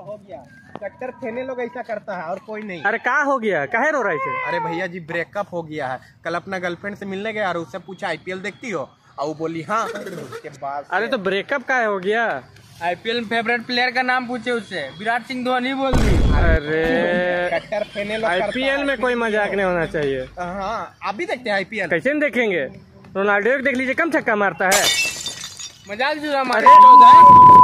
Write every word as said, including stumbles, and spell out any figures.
हो गया। कट्टर फेने लोग ऐसा करता है और कोई नहीं। अरे क्या हो गया, काहे रो रहे थे? अरे भैया जी ब्रेकअप हो गया है। कल अपना गर्लफ्रेंड से मिलने गया और उससे पूछा आईपीएल देखती हो, और वो बोली हाँ। उसके बाद अरे तो ब्रेकअप काहे हो गया? आईपीएल में फेवरेट प्लेयर का नाम पूछे उससे, विराट सिंह धोनी बोल दी। अरे कट्टर फेने लोग आईपीएल में कोई मजाक नहीं होना चाहिए। हाँ आप भी देखते हैं आईपीएल? कैसे नहीं देखेंगे, रोनाल्डो देख लीजिए, कम छक्का मारता है। मजाक जुड़ा मारे।